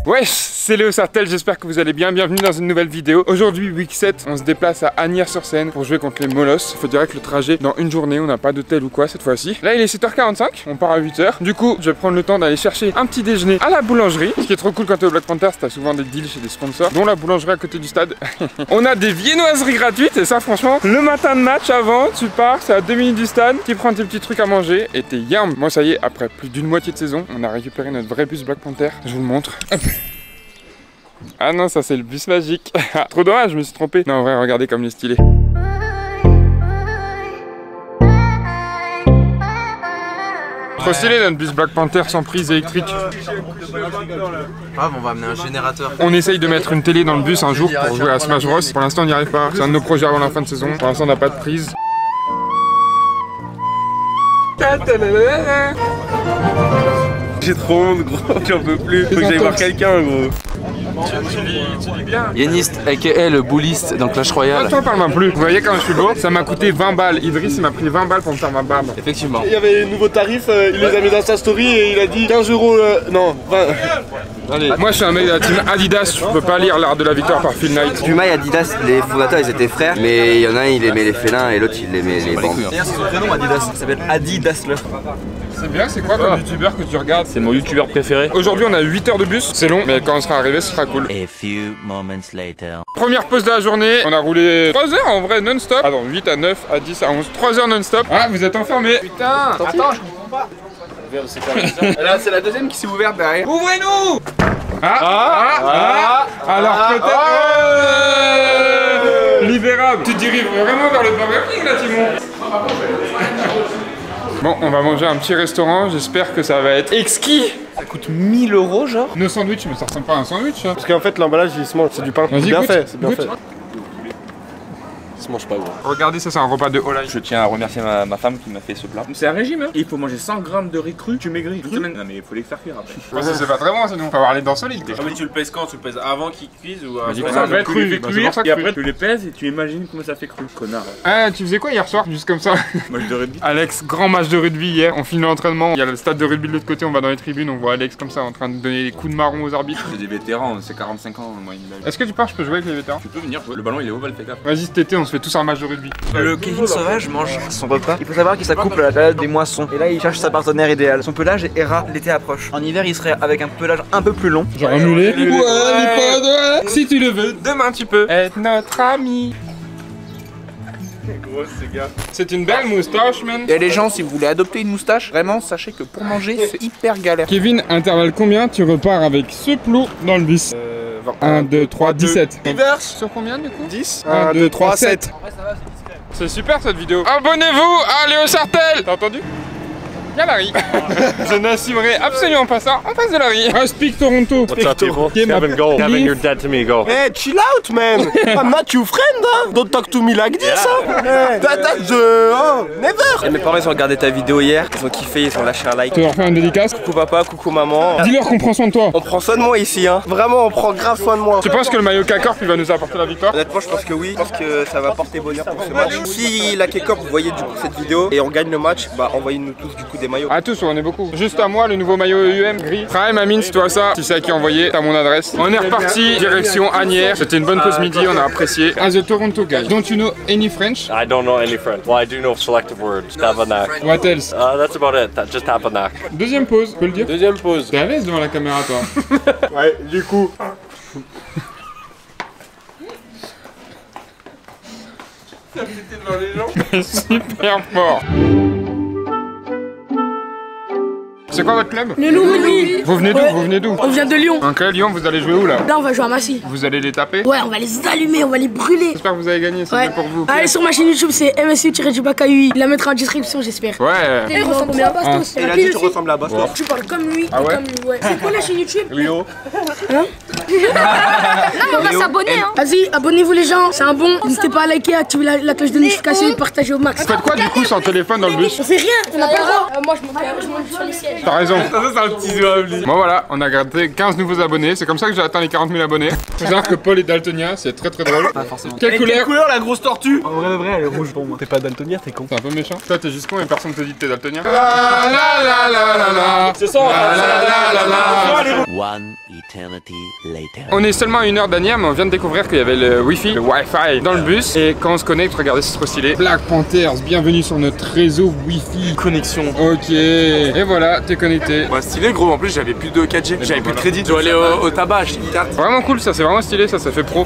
Ouais, c'est Léo Sartel, j'espère que vous allez bien. Bienvenue dans une nouvelle vidéo. Aujourd'hui, week 7, on se déplace à Asnières-sur-Seine pour jouer contre les Molosses. Il faut dire que le trajet dans une journée, on n'a pas d'hôtel ou quoi cette fois-ci. Là, il est 7h45, on part à 8h. Du coup, je vais prendre le temps d'aller chercher un petit déjeuner à la boulangerie. Ce qui est trop cool quand t'es au Black Panthers, t'as souvent des deals chez des sponsors, dont la boulangerie à côté du stade. On a des viennoiseries gratuites et ça, franchement, le matin de match avant, tu pars, c'est à 2 minutes du stade, tu prends tes petits trucs à manger et t'es yam. Moi, ça y est, après plus d'une moitié de saison, on a récupéré notre vrai bus Black Panther. Je vous le montre. Hop. Ah non, ça c'est le bus magique. Trop dommage, je me suis trompé. Non, en vrai, regardez comme il est stylé. Trop stylé notre bus Black Panther sans prise électrique. Ah, on va amener un générateur. On essaye de mettre une télé dans le bus un jour pour jouer à Smash Bros. Pour l'instant on n'y arrive pas. C'est un de nos projets avant la fin de saison. Pour l'instant on n'a pas de prise. J'ai trop honte gros, j'en peux plus. Faut que j'aille voir quelqu'un gros. Tu lis bien. Yennist, aka le bouliste dans Clash Royale. Toi parle-moi plus. Vous voyez quand je suis beau, ça m'a coûté 20 balles. Idriss il m'a pris 20 balles pour me faire ma barbe. Effectivement. Il y avait les nouveaux tarifs, il les a mis dans sa story et il a dit 15 euros, non, 20. Allez. Moi je suis un mec de la team Adidas, je peux pas lire l'art de la victoire par Phil Knight. Puma et Adidas, les fondateurs ils étaient frères, mais il y en a un il aimait les félins et l'autre il aimait les bandes. D'ailleurs c'est son prénom Adidas, il s'appelle Adidasler. C'est bien, c'est quoi comme youtubeur que tu regardes? C'est mon youtubeur préféré. Aujourd'hui on a 8 heures de bus, c'est long, mais quand on sera arrivé ce sera cool. A few moments later. Première pause de la journée, on a roulé 3 heures en vrai non-stop. Attends, 8 à 9 à 10 à 11, 3 heures non-stop. Ah, vous êtes enfermés. Putain, attends, je comprends pas. Là c'est la deuxième qui s'est ouverte derrière. Ouvrez-nous! Alors peut-être... Libérable. Tu diriges vraiment vers le Burger King là, Timon. Bon, on va manger un petit restaurant, j'espère que ça va être exquis. Ça coûte 1000 € genre. Nos sandwichs, mais ça ressemble pas à un sandwich. Parce qu'en fait l'emballage il se mange, c'est du pain. C'est bien fait, c'est bien fait. Ça se mange pas gros. Regardez, ça c'est un repas de Olaï. Je tiens à remercier ma femme qui m'a fait ce plat. C'est un régime, hein. Il faut manger 100 grammes de riz cru, tu maigris. Une semaine. Non mais il faut les faire cuire après. Ça c'est pas très bon sinon, faut avoir les dents solides. Ah mais tu le pèses quand? Tu le pèses avant qu'ils cuisent ou Vas-y, après ça va être tu les cru. fais Bah, c'est cuire pour ça que et après cru. tu les pèses et tu imagines comment ça fait cru, connard. Ah, tu faisais quoi hier soir, juste comme ça? Match de rugby. Alex, grand match de rugby hier, on finit l'entraînement. Il y a le stade de rugby de l'autre côté, on va dans les tribunes, on voit Alex comme ça en train de donner des coups de marron aux arbitres. C'est des vétérans, c'est 45 ans moi. Est-ce que tu penses que je peux jouer avec les vétérans? Tu peux venir, le ballon il est ovale, fais gaffe. Vas-y, cet été on se fait tous un match de rugby. Le Kevin Sauvage mange son repas. Il faut savoir qu'il s'accouple à la période des moissons. Et là il cherche sa partenaire idéale. Son pelage est rat, l'été approche. En hiver il serait avec un pelage un peu plus long. Genre un mulet. Ouais, si tu le veux, demain tu peux être notre ami. Gros ces gars. C'est une belle moustache, man. Et les gens, si vous voulez adopter une moustache, vraiment sachez que pour manger c'est hyper galère. Kevin, intervalle combien tu repars avec ce plot dans le bus? 1, 2, 3, 17. Reverse. Sur combien du coup? 10. 1, 2, 3, 7. C'est super cette vidéo. Abonnez-vous à Léo Sartel. T'as entendu? Y'a Larry. Je n'assumerai absolument pas ça en face de Larry. I speak Toronto. What's up, people? Qui est ma- Kevin, go. Qui- Kevin, you're dead to me, go. Hey, chill out man. I'm not your friend hein. Don't talk to me like this hein. Hey, that's oh, never. Et mes parents ils ont regardé ta vidéo hier, ils ont kiffé, ils ont lâché un like. Tu veux leur faire une dédicace? Coucou papa, coucou maman. Dis-leur qu'on prend soin de toi. On prend soin de moi ici hein. Vraiment on prend grave soin de moi. Tu penses que le maillot K-Corp il va nous apporter la victoire? Honnêtement je pense que oui, je pense que ça va porter bonheur pour ce match. Si la K-Corp vous voyez du coup cette vidéo et on gagne le match, bah envoyez-nous tous du coup des maillots. À tous, on est beaucoup. Juste à moi, le nouveau maillot UM gris. Prime, Amine, si tu vois ça, tu sais à qui envoyer, t'as mon adresse. On est reparti, direction Asnières. C'était une bonne pause midi, on a apprécié. As a Toronto guy, don't you know any French? I don't know any French. Well, I do know selective words. Tabernacle. What else? That's about it. That just tabernacle. Deuxième pause, tu peux le dire? Deuxième pause. T'es à l'aise devant la caméra, toi? Ouais, du coup. Super fort. C'est quoi votre club? Le loup rugby. Vous venez d'où? Ouais. Vous venez d'où? On vient de Lyon. Ok, Lyon, vous allez jouer où là? Là, on va jouer à Massy. Vous allez les taper? Ouais, on va les allumer, on va les brûler. J'espère que vous avez gagné, c'est Ouais. bien pour vous. Allez sur ma chaîne YouTube, c'est MSU-KUI. Il la mettra en description, j'espère. Ouais. Il ressemble trop à Bastos. Et il a dit tu ressembles à Bastos. Tu parles comme lui. Ah ouais? Comme lui, ouais. C'est quoi la chaîne YouTube? Léo. Hein? On va s'abonner hein. Vas-y, abonnez-vous les gens, c'est un bon. N'hésitez pas à liker, activer la cloche de notification et partager au max. Vous faites quoi du coup sans téléphone dans le bus? On fait rien, on n'a pas le droit. Moi, je monte sur les sièges. T'as raison. Ça c'est un petit zoable. Bon voilà, on a gardé 15 nouveaux abonnés. C'est comme ça que j'ai atteint les 40 000 abonnés. Faut savoir que Paul est daltonien, c'est très très drôle. Pas forcément. Quelle couleur? Couleur la grosse tortue. En vrai de vrai elle est rouge pour moi. T'es pas daltonien, t'es con. C'est un peu méchant. Toi t'es juste con et personne te dit que t'es daltonien. La la la la la la. C'est ça. One eternity later. On est seulement à 1 heure d'Anières, mais on vient de découvrir qu'il y avait le Wi-Fi, le Wi-Fi dans le bus. Et quand on se connecte, regardez, c'est trop stylé. Black Panthers, bienvenue sur notre réseau Wi-Fi. Connexion. Ok. Et voilà, t'es connecté. Ouais, stylé gros, en plus j'avais plus de 4G, j'avais plus de crédit. Je dois aller au tabac, j'ai une carte. Vraiment cool, ça c'est vraiment stylé, ça fait pro.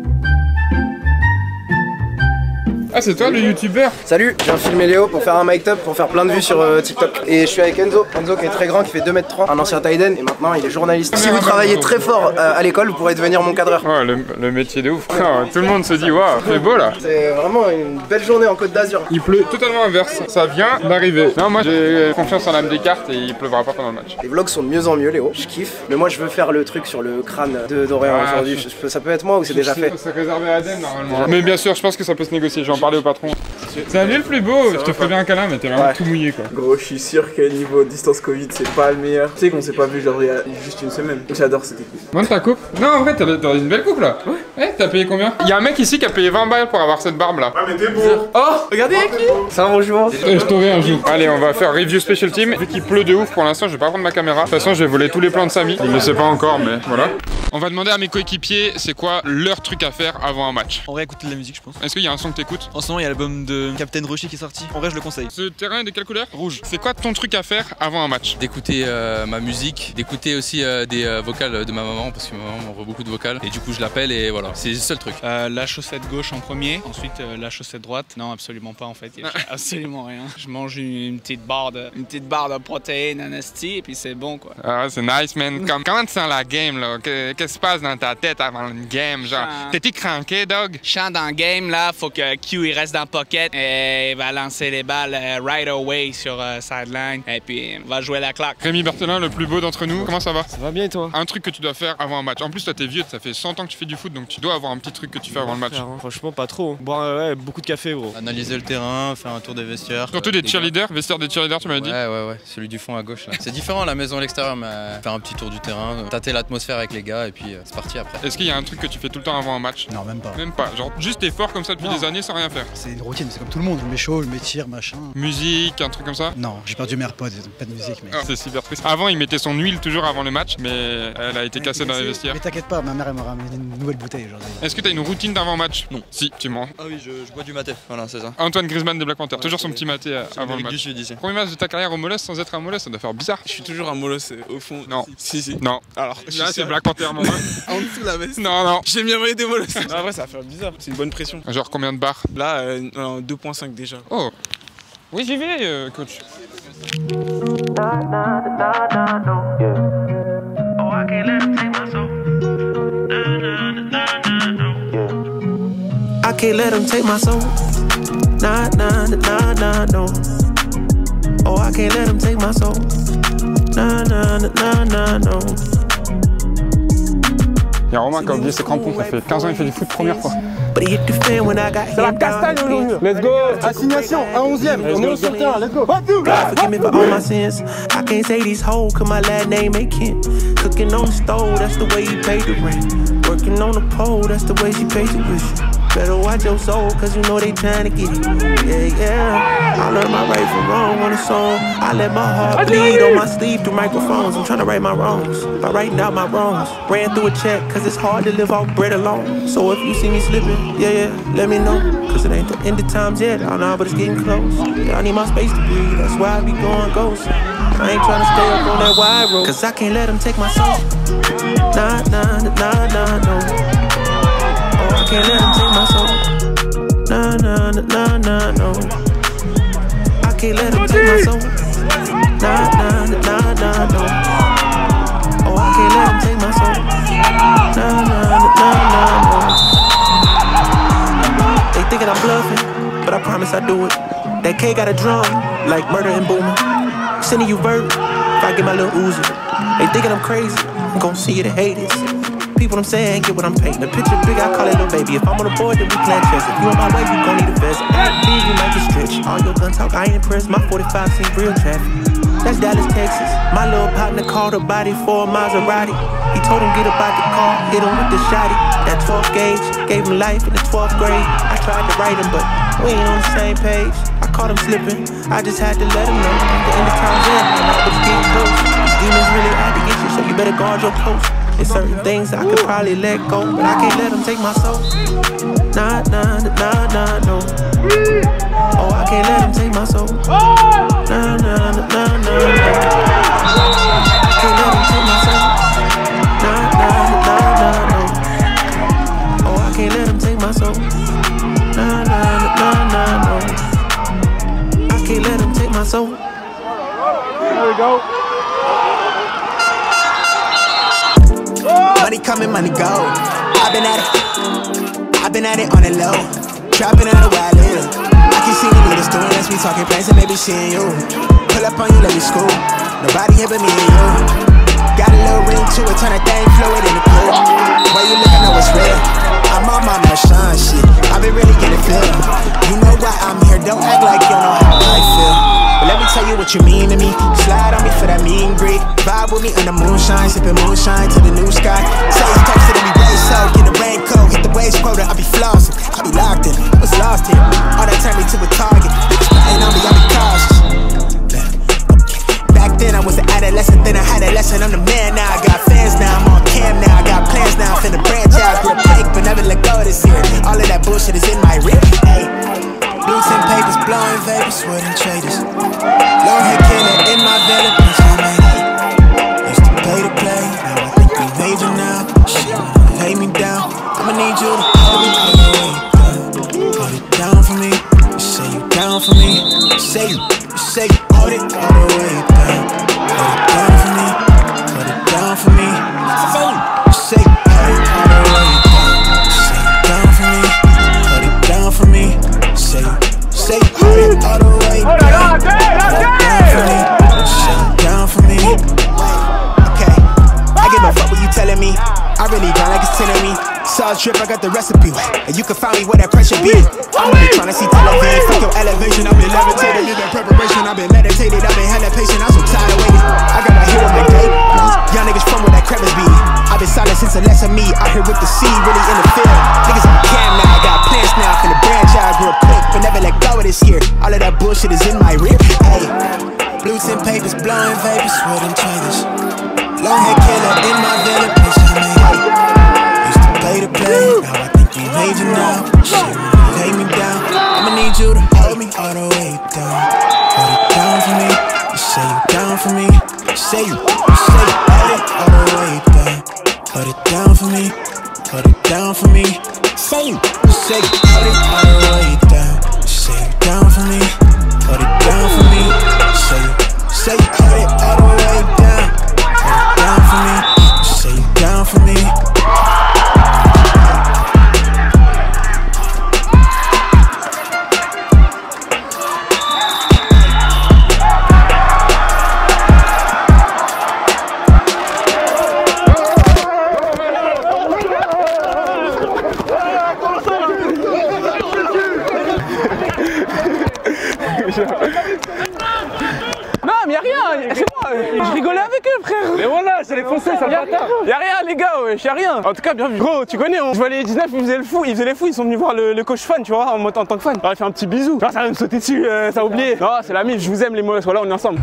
Ah, c'est toi le youtubeur? Salut, je viens filmer Léo pour faire un mic up, pour faire plein de vues sur TikTok. Et je suis avec Enzo, qui est très grand, qui fait 2m3, un ancien tight end et maintenant il est journaliste. Si vous travaillez très fort à l'école, vous pourrez devenir mon cadreur. Ouais, le métier de ouf. Oh, tout le monde se dit, waouh, c'est beau là. C'est vraiment une belle journée en Côte d'Azur. Il pleut totalement inverse, ça vient d'arriver. Non, moi j'ai confiance en l'âme des cartes et il pleuvra pas pendant le match. Les vlogs sont de mieux en mieux, Léo, je kiffe. Mais moi je veux faire le truc sur le crâne d'Orient aujourd'hui. Ça peut être moi ou c'est déjà fait? C'est réservé à Adem normalement. Mais bien sûr, je pense que ça peut se négocier, j'en parlais au patron. Salut le plus beau, je te ferais bien un câlin mais t'es vraiment tout mouillé quoi. Gros, je suis sûr que niveau distance Covid c'est pas le meilleur. Tu sais qu'on s'est pas vu genre il y a juste une semaine. J'adore cette équipe. Montre ta coupe. Non en vrai t'as une belle coupe là. Ouais. T'as payé combien? Il y a un mec ici qui a payé 20 balles pour avoir cette barbe là. Ah mais t'es beau. Oh, regardez qui. C'est un bonjour. Je t'aurai un jour. Allez on va faire review special team. Vu qu'il pleut de ouf pour l'instant je vais pas prendre ma caméra. De toute façon je vais voler tous les plans de Samy. Il le sait pas encore mais voilà. On va demander à mes coéquipiers c'est quoi leur truc à faire avant un match. On va écouter de la musique je pense. Est-ce qu'il y a un son que t'écoutes? En ce moment il y a l'album de Captain Rocher qui est sorti. En vrai je le conseille. Ce terrain est de quelle couleur? Rouge. C'est quoi ton truc à faire avant un match? D'écouter ma musique, d'écouter aussi des vocales de ma maman parce que ma maman m'envoie beaucoup de vocales et du coup je l'appelle et voilà, c'est le seul truc. La chaussette gauche en premier, ensuite la chaussette droite. Non absolument pas en fait, il y a absolument rien. Je mange une petite barre de protéines anastie et puis c'est bon quoi. Ah c'est nice man. Comment tu sens la game là? Qu'est-ce qui se passe dans ta tête avant une game genre? T'es-tu cranké dog? Je chante dans le game là, faut que Q il reste dans le pocket et il va lancer les balles right away sur sideline et puis on va jouer la claque. Rémi Berthelin, le plus beau d'entre nous, comment ça va? Ça va bien et toi? Un truc que tu dois faire avant un match. En plus toi t'es vieux, ça fait 100 ans que tu fais du foot donc tu dois avoir un petit truc que tu fais avant le match. Franchement pas trop. Boire beaucoup de café gros. Analyser le terrain, faire un tour des vestiaires. Surtout des cheerleaders, vestiaires des cheerleaders tu m'avais dit? Ouais, celui du fond à gauche là. C'est différent à la maison à l'extérieur mais faire un petit tour du terrain, tâter l'atmosphère avec les gars et puis c'est parti après. Est-ce qu'il y a un truc que tu fais tout le temps avant un match? Non même pas. Même pas, genre juste t'es fort comme ça depuis des années sans rien faire. C'est une routine, c'est comme tout le monde, je mets chaud, je m'étire, machin. Musique, un truc comme ça? Non, j'ai perdu mes AirPods, pas de musique mais... C'est super triste. Avant il mettait son huile toujours avant le match mais elle a été cassée dans les vestiaires. Mais t'inquiète pas, ma mère elle m'a ramené une nouvelle bouteille aujourd'hui. Est-ce que t'as une routine d'avant-match? Non. Si, tu mens. Ah oui, je bois du maté, voilà c'est ça. Antoine Griezmann des Black Panthers, toujours son petit maté avant le match. Du Sud, ici. Premier match de ta carrière au Molosse sans être un Molosse, ça doit faire bizarre. Je suis toujours un molosse au fond. Non. Si. Non. Alors, là c'est Black Panther mon gars. En dessous la veste. Non. J'ai bien envoyé des molosses. En vrai ça va faire bizarre, c'est une bonne pression. Genre combien de barres? Là 2.5 déjà. Oh. Oui j'y vais coach. I can't let them take my soul. Nah, no. Oh, I can't let them take my soul. Nah, no. Il y a Romain qui a oublié ses crampons, ça fait 15 ans qu'il fait du foot première fois. C'est la castagne aujourd'hui. Let's go. Assignation, un 11e. On est sur le terrain, let's go. Forgive me for all my sins. I can't say these hoes cause my last name ain't Kent. Cooking on the stove, that's the way you pay the rent. Working on the pole, that's the way she pays the wish. Better watch your soul, cause you know they trying to get it. Yeah. I learned my right from wrong on a song. I let my heart bleed on my sleeve through microphones. I'm trying to right my wrongs by writing out my wrongs. Ran through a check, cause it's hard to live off bread alone. So if you see me slipping, yeah, let me know. Cause it ain't the end of times yet, I know, but it's getting close. Yeah, I need my space to breathe, that's why I be going ghost. I ain't trying to stay up on that wide road, cause I can't let them take my soul. Nah, no. Oh, I can't let them take my soul. Nah, no. I can't let them take my soul. Nah, no. Oh, I can't let them take my soul. Nah, no. They thinking I'm bluffing, but I promise I do it. That K got a drum, like Murder and Boomer. Sending you vert, if I get my little Uzi. They thinking I'm crazy, I'm gon' see you to hate it. People I'm saying, get what I'm painting. The picture big, I call it little baby. If I'm on the board, then we playing chess. If you on my way, you gon' need a vest. Act big, you might get stretched. All your gun talk, I ain't impressed. My 45 seems real traffic. That's Dallas, Texas. My little partner called a body for a Maserati. He told him get up out the car, hit him with the shotty. That 12th gauge, gave him life in the 12th grade. I tried to write him, but we ain't on the same page. I caught him slipping, I just had to let him know. The end of time's end, and I was getting close. These demons really had to get you so you better guard your post. There's certain things I could probably let go, but I can't let them take my soul. Nah, nah, nah, nah, no. Oh, I can't let them take my soul. Nah, nah, nah, nah, no. I can't let them take my soul. Nah, nah, nah, nah, no. Oh, I can't let them take my soul. Nah, nah, nah, nah, no. I can't let them take my soul. There we go. Money coming, money go. I've been at it on the low. Trapping in the wild little. I can see the leaders doing this, we talking plans and maybe seeing you. Pull up on you, let me school. Nobody here but me and you. Got a little ring to it, turn that thing fluid in the pool. Why you look, I know it's real. I'm on my Marshawn shit. I've been really getting feel. You know why I'm here, don't act like you know how I feel. But let me tell you what you mean to me. Slide on me for that mean green. Vibe with me in the moonshine, sipping moonshine to the new sky. Say it's toasted and we race so. Get the raincoat, hit the waist quota, I be flossing. I be locked in, I was lost here. All that turned me to a target. Ain't on me, I be cautious. Back then I was an adolescent, then I had a lesson. I'm the man now, I got fans now, I'm on cam now, I got plans now, I'm finna branch out, grip break, but never let go this year. All of that bullshit is in my rip. Hey, blue tin papers, blowing vapors, sweating traders. Long hair killer in my villa, bitch, I made it. Used to play to play, now I think you major now. Shit, lay me down, I'ma need you to hold me all the way down. Hold it down for me, you say you down for me, you say you hold it all the way down. Hold it down for me, hold it down for me. You say hold it all the way down. Say it down for me, hold it down for me. Say hold it all the way down. Hold it down for me, say it down for me. Okay, I give a fuck what you telling me. I really don't like it's telling me. Sauce drip, I got the recipe, and you can find me where that pressure be. I'm really tryna see television, fuck your elevation. I've been levitated, in that preparation. I've been meditated, I've been hella patient. I'm so tired of waiting. I got my hero on my day. Young niggas from where that crevice be. I've been silent since the less of me. Out here with the sea, really in the field. Niggas on cam now, I got plans now. Finna branch out real quick, but never let go of this year. All of that bullshit is in my rear. Hey, blue tin papers, blowing vapors, sweating traders. Long hair killer in my villa, bitch, I made it. Used to play to play, now I think you major now. Shit, when you lay me down, I'ma need you to hold me all the way down. Hold it down for me, you say you down for me. You say you hold it all the way down. Hold it down for me, hold it down for me. Say you hold it all the way down. You say you down for me, hold it down for me. Say you hold it all the way down. Down for me, say you down for me. Non mais y'a rien, c'est moi, je rigolais avec eux frère. Mais voilà, j'allais foncer, ça va. Y'a rien les gars, wesh, y'a rien. En tout cas bien vu. Gros, tu connais, je vois les 19, ils faisaient les fous, ils sont venus voir le coach fan, tu vois, en tant que fan. On a fait un petit bisou. Genre ça va me sauter dessus, ça a oublié. Non, c'est la mif, je vous aime les molosses, voilà, on est ensemble.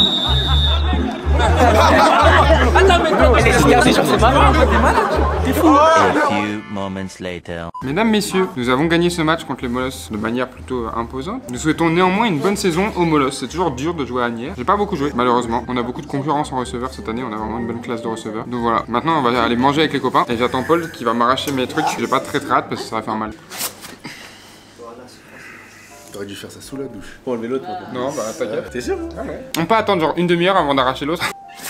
Attends, mais les cigares, sur c'est marrant, t'es malade. T'es fou. A few moments later. Mesdames, messieurs, nous avons gagné ce match contre les Molosses de manière plutôt imposante. Nous souhaitons néanmoins une bonne saison aux Molosses. C'est toujours dur de jouer à Agnières. J'ai pas beaucoup joué, malheureusement. On a beaucoup de concurrence en receveur cette année. On a vraiment une bonne classe de receveur. Donc voilà. Maintenant, on va aller manger avec les copains. Et j'attends Paul qui va m'arracher mes trucs. J'ai pas très hâte parce que ça va faire mal. T'aurais dû faire ça sous la douche. Pour enlever l'autre. Non, bah t'inquiète. T'es sûr? On peut attendre genre une demi-heure avant d'arracher l'autre.